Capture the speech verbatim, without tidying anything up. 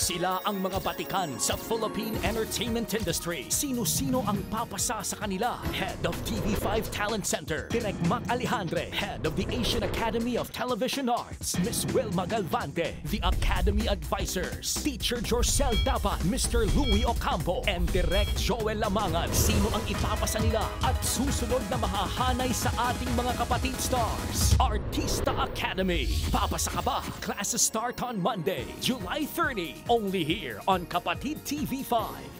Sila ang mga batikan sa Philippine entertainment industry. Sino-sino ang papasa sa kanila? Head of T V five Talent Center, Direk Mac Alejandre. Head of the Asian Academy of Television Arts, Miss Wilma Galvante. The Academy Advisors, Teacher Jorcel Dapat, Mister Louie Ocampo, and Direk Joel Lamangan. Sino ang ipapasa nila at susunod na mahahanay sa ating mga kapatid stars? Artista Academy. Papasa ka ba? Classes start on Monday, July thirtieth. Only here on Kapatid T V five.